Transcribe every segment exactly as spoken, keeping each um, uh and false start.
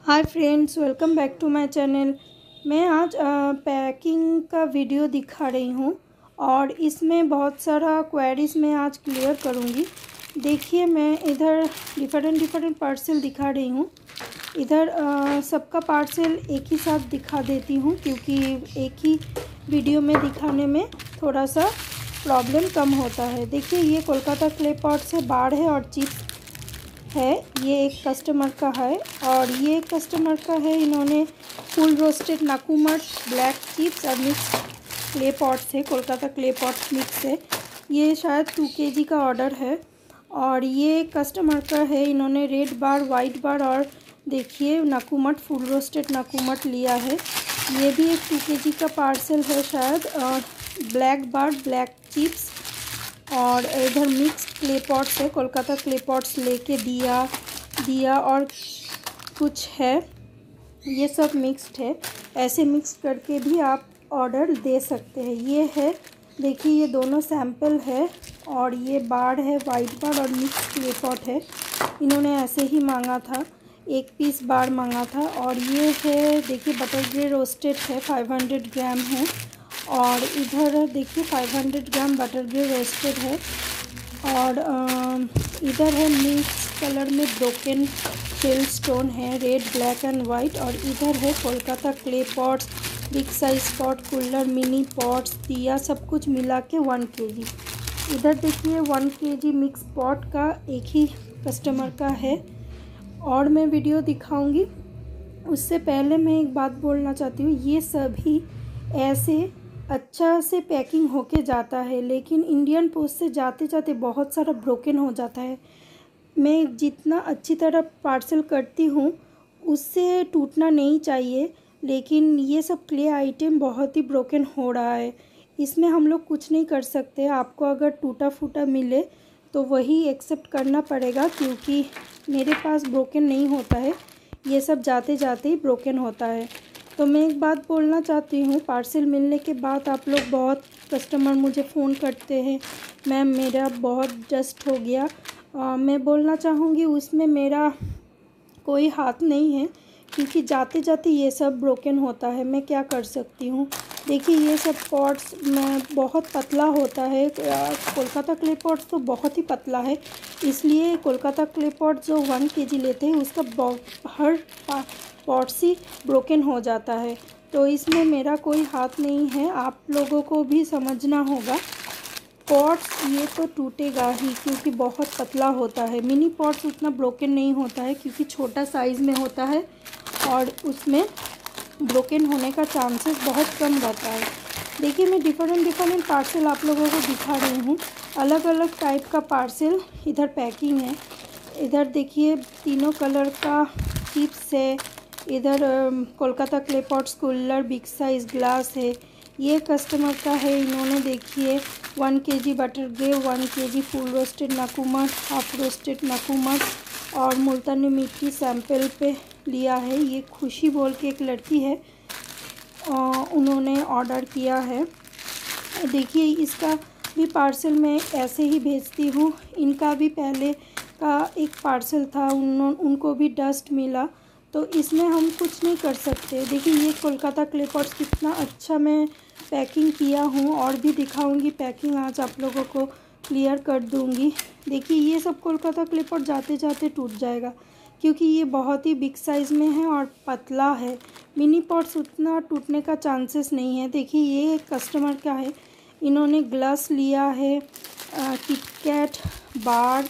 Hi friends, welcome back to my channel. मैं आज packing का वीडियो दिखा रही हूँ और इसमें बहुत सारा क्वेरीज मैं आज क्लियर करूँगी। देखिए, मैं इधर डिफरेंट डिफरेंट पार्सल दिखा रही हूँ। इधर सबका पार्सल एक ही साथ दिखा देती हूँ क्योंकि एक ही वीडियो में दिखाने में थोड़ा सा प्रॉब्लम कम होता है। देखिए, ये कोलकाता क्ले पॉट से बाढ़ है और चिप्स है। ये एक कस्टमर का है और ये कस्टमर का है। इन्होंने फुल रोस्टेड नाकुमट ब्लैक चिप्स और मिक्स क्ले पॉट से कोलकाता क्ले पॉट मिक्स है। ये शायद टू केजी का ऑर्डर है। और ये कस्टमर का है। इन्होंने रेड बार, वाइट बार और देखिए नाकुमट फुल रोस्टेड नाकुमट लिया है। ये भी एक टू केजी का पार्सल है शायद। और ब्लैक बार, ब्लैक चिप्स और इधर मिक्स क्ले पॉट्स है। कोलकाता क्ले पॉट्स लेके दिया दिया और कुछ है। ये सब मिक्स्ड है। ऐसे मिक्स करके भी आप ऑर्डर दे सकते हैं। ये है, देखिए, ये दोनों सैंपल है और ये बार है, वाइट बार और मिक्स क्ले पॉट है। इन्होंने ऐसे ही मांगा था, एक पीस बार मांगा था। और ये है, देखिए, बटर ग्रे रोस्टेड है, फाइव हंड्रेड ग्राम है। और इधर देखिए five hundred gram butter grey roasted है। और इधर है मिक्स कलर में ब्रोकन शेल स्टोन है, रेड, ब्लैक एंड वाइट। और इधर है Kolkata clay pots, big size pot, cooler, mini pots, diya, सब कुछ मिला के वन केजी। इधर देखिए वन केजी मिक्स पॉट का एक ही कस्टमर का है और मैं वीडियो दिखाऊंगी। उससे पहले मैं एक बात बोलना चाहती हूँ, ये सभी ऐसे अच्छा से पैकिंग होके जाता है, लेकिन इंडियन पोस्ट से जाते जाते बहुत सारा ब्रोकन हो जाता है। मैं जितना अच्छी तरह पार्सल करती हूँ उससे टूटना नहीं चाहिए, लेकिन ये सब क्ले आइटम बहुत ही ब्रोकन हो रहा है। इसमें हम लोग कुछ नहीं कर सकते। आपको अगर टूटा फूटा मिले तो वही एक्सेप्ट करना पड़ेगा, क्योंकि मेरे पास ब्रोकन नहीं होता है, ये सब जाते जाते ही ब्रोकन होता है। तो मैं एक बात बोलना चाहती हूँ, पार्सल मिलने के बाद आप लोग, बहुत कस्टमर मुझे फ़ोन करते हैं, मैम मेरा बहुत डस्ट हो गया। आ, मैं बोलना चाहूँगी उसमें मेरा कोई हाथ नहीं है, क्योंकि जाते जाते ये सब ब्रोकन होता है। मैं क्या कर सकती हूँ। देखिए, ये सब पॉट्स में बहुत पतला होता है। कोलकाता क्ले पॉट्स तो बहुत ही पतला है, इसलिए कोलकाता क्ले पॉट जो वन केजी लेते हैं उसका हर पॉट्स ही ब्रोकन हो जाता है। तो इसमें मेरा कोई हाथ नहीं है, आप लोगों को भी समझना होगा। पॉट्स ये तो टूटेगा ही, क्योंकि बहुत पतला होता है। मिनी पॉट्स उतना ब्रोकन नहीं होता है क्योंकि छोटा साइज़ में होता है और उसमें ब्रोकन होने का चांसेस बहुत कम रहता है। देखिए, मैं डिफरेंट डिफरेंट पार्सल आप लोगों को दिखा रही हूँ, अलग अलग टाइप का पार्सल। इधर पैकिंग है। इधर देखिए तीनों कलर का चिप्स है। इधर Kolkata clay pots, cooler, big size glass है। ये कस्टमर का है। इन्होंने देखिए one KG butter grey, one KG full roasted नाकुमट, हाफ रोस्टेड नाकुमट और मुल्तानी मिट्टी सैंपल पे लिया है। ये खुशी बोल के एक लड़की है, आ, उन्होंने ऑर्डर किया है। देखिए, इसका भी पार्सल मैं ऐसे ही भेजती हूँ। इनका भी पहले का एक पार्सल था, उन उनको भी डस्ट मिला, तो इसमें हम कुछ नहीं कर सकते। देखिए, ये कोलकाता क्ले पॉट्स कितना अच्छा मैं पैकिंग किया हूँ और भी दिखाऊंगी। पैकिंग आज आप लोगों को क्लियर कर दूंगी। देखिए, ये सब कोलकाता क्ले पॉट जाते जाते टूट जाएगा, क्योंकि ये बहुत ही बिग साइज़ में है और पतला है। मिनी पॉट्स उतना टूटने का चांसेस नहीं है। देखिए, ये एक कस्टमर का है। इन्होंने ग्लास लिया है, किटकैट बार,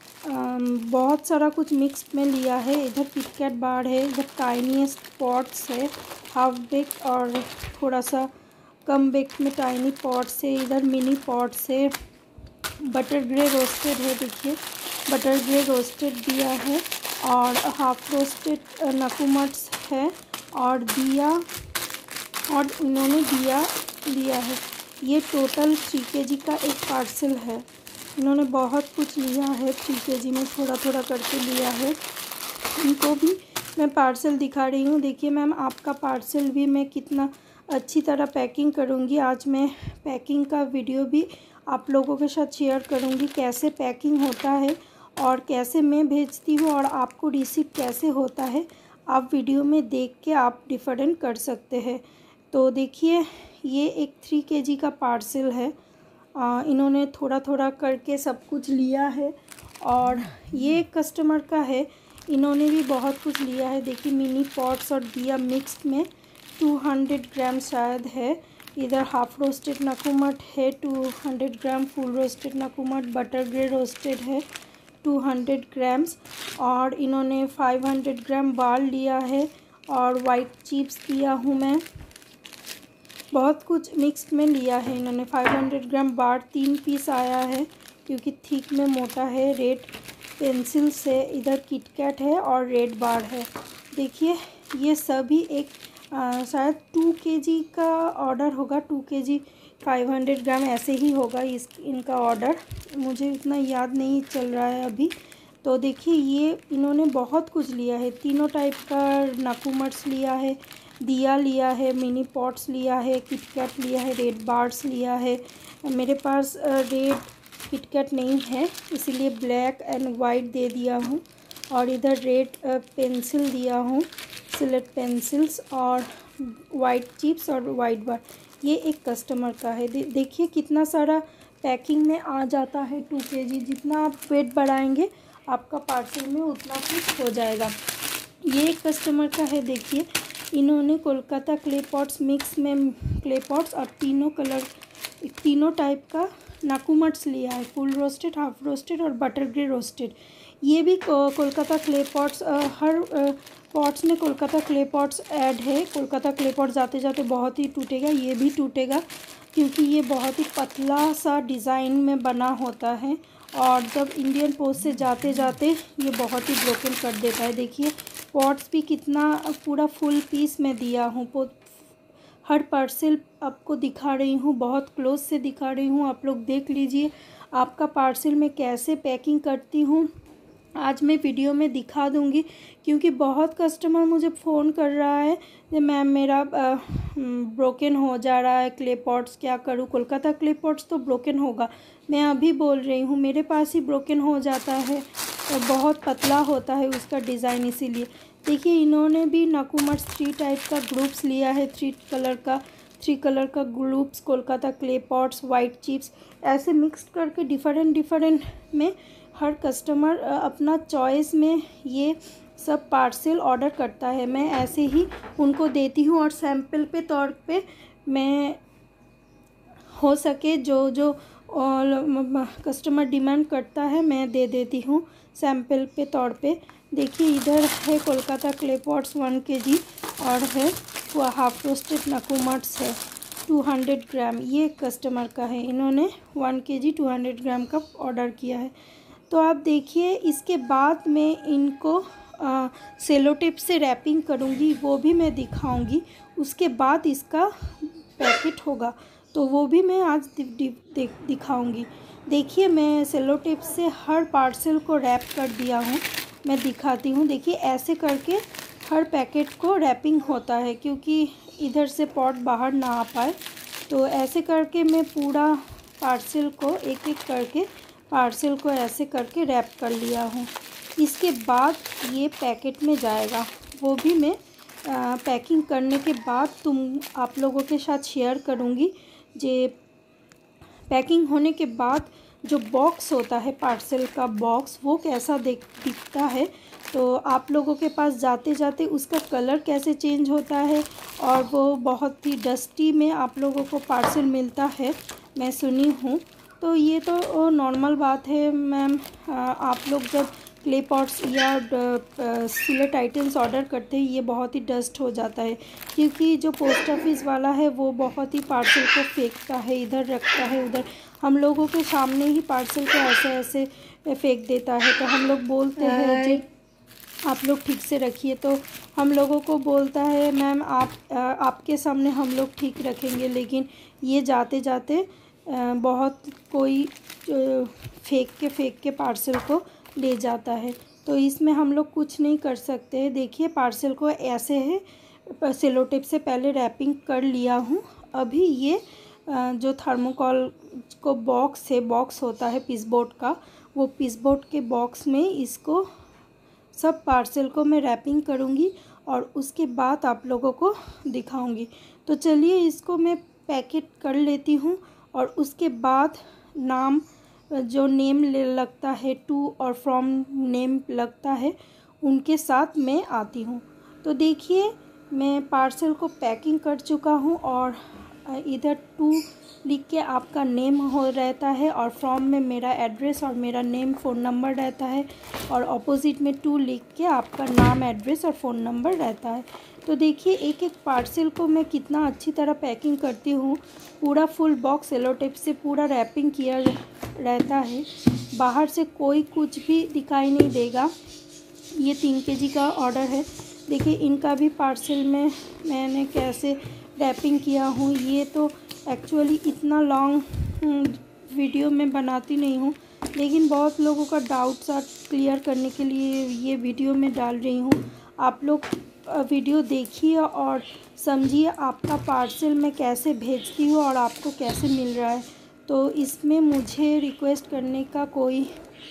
बहुत सारा कुछ मिक्स में लिया है। इधर किटकैट बार है, इधर टाइनीस्ट पॉट्स है, हाफ बेक और थोड़ा सा कम बेक में टाइनी पॉट्स है। इधर मिनी पॉट्स है। बटर ग्रे रोस्टेड है, देखिए बटर ग्रे रोस्टेड दिया है और हाफ रोस्टेड नाकुमट्स है और दिया, और इन्होंने दिया लिया है। ये टोटल थ्री केजी का एक पार्सल है। इन्होंने बहुत कुछ लिया है, थ्री केजी में थोड़ा थोड़ा करके लिया है। इनको भी मैं पार्सल दिखा रही हूँ। देखिए मैम, आपका पार्सल भी मैं कितना अच्छी तरह पैकिंग करूँगी। आज मैं पैकिंग का वीडियो भी आप लोगों के साथ शेयर करूँगी, कैसे पैकिंग होता है और कैसे मैं भेजती हूँ और आपको रिसीव कैसे होता है। आप वीडियो में देख के आप डिफरेंट कर सकते हैं। तो देखिए ये एक थ्री केजी का पार्सल है। आ, इन्होंने थोड़ा थोड़ा करके सब कुछ लिया है। और ये कस्टमर का है, इन्होंने भी बहुत कुछ लिया है। देखिए मिनी पॉट्स और दिया मिक्स्ड में टू हंड्रेड ग्राम शायद है। इधर हाफ रोस्टेड नकुमट है two hundred gram, full roasted नकुमट बटर ग्रे रोस्टेड है टू हंड्रेड ग्राम्स। और इन्होंने फाइव हंड्रेड ग्राम बाल लिया है और वाइट चिप्स लिया हूँ मैं। बहुत कुछ मिक्स्ड में लिया है इन्होंने। फाइव हंड्रेड ग्राम बार तीन पीस आया है क्योंकि थिक में मोटा है। रेड पेंसिल से इधर किटकैट है और रेड बार है। देखिए ये सभी एक आ, शायद टू केजी का ऑर्डर होगा। Two KG five hundred gram ऐसे ही होगा इस इनका ऑर्डर, मुझे इतना याद नहीं चल रहा है अभी। तो देखिए ये इन्होंने बहुत कुछ लिया है। तीनों टाइप का नकुमट्स लिया है, दिया लिया है, मिनी पॉट्स लिया है, किटकैट लिया है, रेड बार्स लिया है। मेरे पास रेड किटकैट नहीं है इसीलिए ब्लैक एंड वाइट दे दिया हूँ। और इधर रेड पेंसिल दिया हूँ, सिलेट पेंसिल्स और वाइट चिप्स और वाइट बार। ये एक कस्टमर का है। दे, देखिए कितना सारा पैकिंग में आ जाता है। टू केजी जितना आप वेट बढ़ाएंगे आपका पार्सल में उतना कुछ हो जाएगा। ये एक कस्टमर का है। देखिए इन्होंने कोलकाता क्ले पॉट्स मिक्स में क्ले पॉट्स और तीनों कलर तीनों टाइप का नकुमट्स लिया है, फुल रोस्टेड, हाफ रोस्टेड और बटर ग्रे रोस्टेड। ये भी कोलकाता क्ले पॉट्स, हर पॉट्स में कोलकाता क्ले पॉट्स ऐड है। कोलकाता क्ले पॉट्स जाते जाते बहुत ही टूटेगा, ये भी टूटेगा क्योंकि ये बहुत ही पतला सा डिज़ाइन में बना होता है और जब इंडियन पोस्ट से जाते जाते ये बहुत ही ब्रोकन कर देता है। देखिए पॉट्स भी कितना पूरा फुल पीस में दिया हूँ। हर पार्सल आपको दिखा रही हूँ, बहुत क्लोज से दिखा रही हूँ, आप लोग देख लीजिए आपका पार्सल में कैसे पैकिंग करती हूँ। आज मैं वीडियो में दिखा दूँगी क्योंकि बहुत कस्टमर मुझे फ़ोन कर रहा है कि मैम मेरा ब्रोकन हो जा रहा है क्ले पॉट्स, क्या करूँ। कोलकाता क्ले पॉट्स तो ब्रोकन होगा, मैं अभी बोल रही हूँ मेरे पास ही ब्रोकन हो जाता है और बहुत पतला होता है उसका डिज़ाइन, इसीलिए। देखिए इन्होंने भी नकुमट्स थ्री टाइप का ग्रुप्स लिया है, थ्री कलर का थ्री कलर का groups, Kolkata clay pots, white chips, ऐसे मिक्स करके डिफरेंट डिफरेंट में हर कस्टमर अपना चॉइस में ये सब पार्सल ऑर्डर करता है। मैं ऐसे ही उनको देती हूँ और सैंपल पे तौर पे मैं हो सके जो जो कस्टमर डिमांड करता है मैं दे देती हूँ सैंपल पे तौर पे। देखिए इधर है Kolkata clay pots one KG और है वो हाफ रोस्टेड नकुमट्स है टू हंड्रेड ग्राम। ये कस्टमर का है, इन्होंने one KG two hundred gram का ऑर्डर किया है। तो आप देखिए इसके बाद मैं इनको सेलो टेप से रैपिंग करूँगी, वो भी मैं दिखाऊँगी। उसके बाद इसका पैकेट होगा तो वो भी मैं आज दि, दि, दि, दिखाऊँगी। देखिए मैं सेलो टेप से हर पार्सल को रैप कर दिया हूँ, मैं दिखाती हूँ। देखिए ऐसे करके हर पैकेट को रैपिंग होता है क्योंकि इधर से पॉट बाहर ना आ पाए। तो ऐसे करके मैं पूरा पार्सल को एक एक करके पार्सल को ऐसे करके रैप कर लिया हूँ। इसके बाद ये पैकेट में जाएगा, वो भी मैं आ, पैकिंग करने के बाद तुम आप लोगों के साथ शेयर करूँगी। जे पैकिंग होने के बाद जो बॉक्स होता है पार्सल का बॉक्स वो कैसा दिख दिखता है, तो आप लोगों के पास जाते जाते उसका कलर कैसे चेंज होता है और वो बहुत ही डस्टी में आप लोगों को पार्सल मिलता है, मैं सुनी हूँ। तो ये तो नॉर्मल बात है मैम। आप लोग जब क्ले पॉट्स या सिलेट आइटम्स ऑर्डर करते हैं ये बहुत ही डस्ट हो जाता है क्योंकि जो पोस्ट ऑफिस वाला है वो बहुत ही पार्सल को फेंकता है, इधर रखता है उधर, हम लोगों के सामने ही पार्सल को ऐसे ऐसे फेंक देता है। तो हम लोग बोलते हैं जी आप लोग ठीक से रखिए, तो हम लोगों को बोलता है मैम आप आपके सामने हम लोग ठीक रखेंगे, लेकिन ये जाते जाते बहुत कोई फेंक के फेंक के पार्सल को ले जाता है। तो इसमें हम लोग कुछ नहीं कर सकते हैं। देखिए पार्सल को ऐसे है सेलो टेप से पहले रैपिंग कर लिया हूँ। अभी ये जो थर्मोकॉल को बॉक्स है, बॉक्स होता है पीस बोर्ड का, वो पीस बोर्ड के बॉक्स में इसको सब पार्सल को मैं रैपिंग करूँगी और उसके बाद आप लोगों को दिखाऊंगी। तो चलिए इसको मैं पैकेट कर लेती हूँ और उसके बाद नाम जो नेम लगता है टू और फ्रॉम नेम लगता है उनके साथ मैं आती हूँ। तो देखिए मैं पार्सल को पैकिंग कर चुका हूँ और इधर टू लिख के आपका नेम हो रहता है और फ्रॉम में मेरा एड्रेस और मेरा नेम फ़ोन नंबर रहता है और ऑपोजिट में टू लिख के आपका नाम एड्रेस और फ़ोन नंबर रहता है। तो देखिए एक एक पार्सल को मैं कितना अच्छी तरह पैकिंग करती हूँ। पूरा फुल बॉक्स सेलो टेप से पूरा रैपिंग किया रहता है, बाहर से कोई कुछ भी दिखाई नहीं देगा। ये तीन केजी का ऑर्डर है। देखिए इनका भी पार्सल में मैंने कैसे रैपिंग किया हूँ। ये तो एक्चुअली इतना लॉन्ग वीडियो में बनाती नहीं हूँ, लेकिन बहुत लोगों का डाउट्स आर क्लियर करने के लिए ये वीडियो में डाल रही हूँ। आप लोग वीडियो देखिए और समझिए आपका पार्सल मैं कैसे भेजती हूँ और आपको कैसे मिल रहा है। तो इसमें मुझे रिक्वेस्ट करने का कोई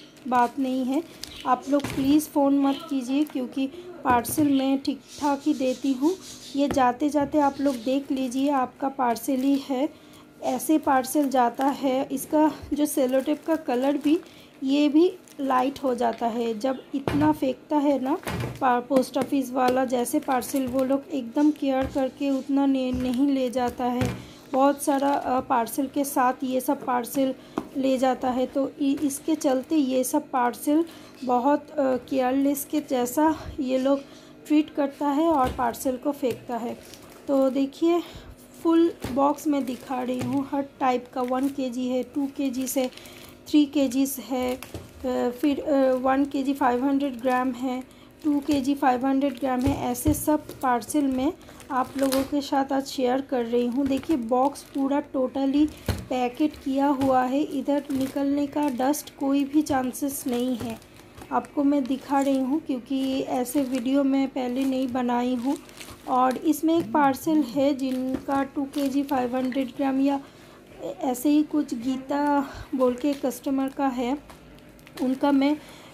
बात नहीं है। आप लोग प्लीज़ फ़ोन मत कीजिए क्योंकि पार्सल मैं ठीक ठाक ही देती हूँ। ये जाते जाते आप लोग देख लीजिए आपका पार्सल ही है, ऐसे पार्सल जाता है। इसका जो सेलो टेप का कलर भी ये भी लाइट हो जाता है जब इतना फेंकता है ना पोस्ट ऑफिस वाला। जैसे पार्सल वो लोग एकदम केयर करके उतना नहीं ले जाता है। बहुत सारा पार्सल के साथ ये सब पार्सल ले जाता है, तो इसके चलते ये सब पार्सल बहुत केयरलेस के जैसा ये लोग ट्रीट करता है और पार्सल को फेंकता है। तो देखिए फुल बॉक्स में दिखा रही हूँ हर टाइप का। वन केजी है, टू केजी है, थ्री केजीस है, फिर one KG five hundred gram है, two KG five hundred gram है। ऐसे सब पार्सल में आप लोगों के साथ आज शेयर कर रही हूँ। देखिए बॉक्स पूरा टोटली पैकेट किया हुआ है, इधर निकलने का डस्ट कोई भी चांसेस नहीं है। आपको मैं दिखा रही हूँ क्योंकि ऐसे वीडियो मैं पहले नहीं बनाई हूँ। और इसमें एक पार्सल है जिनका two KG five hundred gram या ऐसे ही कुछ गीता बोल के कस्टमर का है, उनका मैं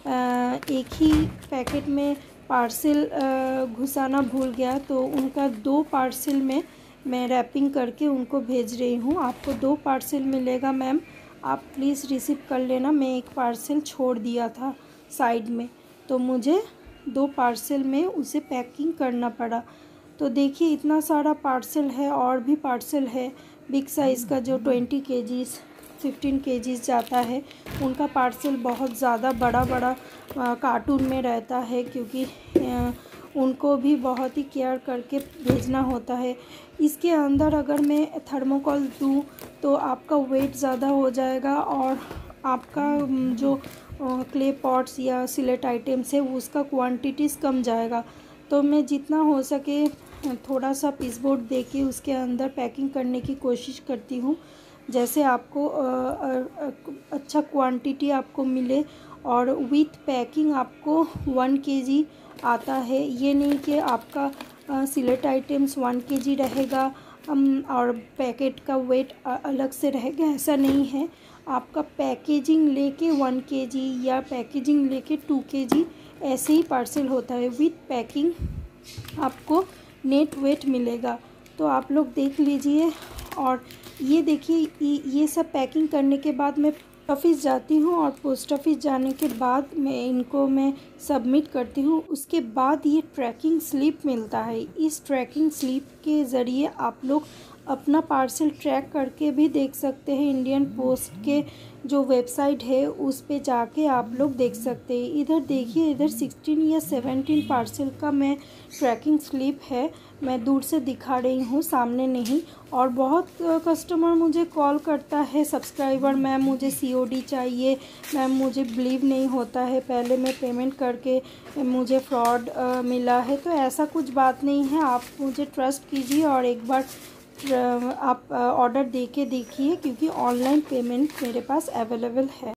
एक ही पैकेट में पार्सल घुसाना भूल गया, तो उनका दो पार्सल में मैं रैपिंग करके उनको भेज रही हूँ। आपको दो पार्सल मिलेगा मैम, आप प्लीज़ रिसीव कर लेना। मैं एक पार्सल छोड़ दिया था साइड में, तो मुझे दो पार्सल में उसे पैकिंग करना पड़ा। तो देखिए इतना सारा पार्सल है और भी पार्सल है बिग साइज़ का जो ट्वेंटी केजीज़ फिफ्टीन केजीज़ जाता है। उनका पार्सल बहुत ज़्यादा बड़ा बड़ा कार्टून में रहता है क्योंकि आ, उनको भी बहुत ही केयर करके भेजना होता है। इसके अंदर अगर मैं थर्मोकोल दूँ तो आपका वेट ज़्यादा हो जाएगा और आपका जो क्ले पॉट्स या सिलेट आइटम्स है उसका क्वांटिटीज़ कम जाएगा। तो मैं जितना हो सके थोड़ा सा पीस बोर्ड दे के उसके अंदर पैकिंग करने की कोशिश करती हूँ, जैसे आपको अच्छा क्वांटिटी आपको मिले। और विथ पैकिंग आपको वन केजी आता है। ये नहीं कि आपका सिलेट आइटम्स वन केजी रहेगा और पैकेट का वेट अलग से रहेगा, ऐसा नहीं है। आपका पैकेजिंग लेके वन केजी या पैकेजिंग लेके टू केजी ऐसे ही पार्सल होता है। विथ पैकिंग आपको नेट वेट मिलेगा। तो आप लोग देख लीजिए। और ये देखिए ये सब पैकिंग करने के बाद मैं ऑफिस जाती हूँ और पोस्ट ऑफिस जाने के बाद मैं इनको मैं सबमिट करती हूँ। उसके बाद ये ट्रैकिंग स्लिप मिलता है। इस ट्रैकिंग स्लिप के ज़रिए आप लोग अपना पार्सल ट्रैक करके भी देख सकते हैं। इंडियन पोस्ट के जो वेबसाइट है उस पे जाके आप लोग देख सकते हैं। इधर देखिए इधर सिक्सटीन या सेवनटीन पार्सल का मैं ट्रैकिंग स्लिप है, मैं दूर से दिखा रही हूँ, सामने नहीं। और बहुत कस्टमर मुझे कॉल करता है, सब्सक्राइबर, मैम मुझे सीओडी चाहिए, मैम मुझे बिलीव नहीं होता है, पहले मैं पेमेंट करके मुझे फ्रॉड मिला है। तो ऐसा कुछ बात नहीं है, आप मुझे ट्रस्ट कीजिए और एक बार आप ऑर्डर दे के देखिए क्योंकि ऑनलाइन पेमेंट मेरे पास अवेलेबल है।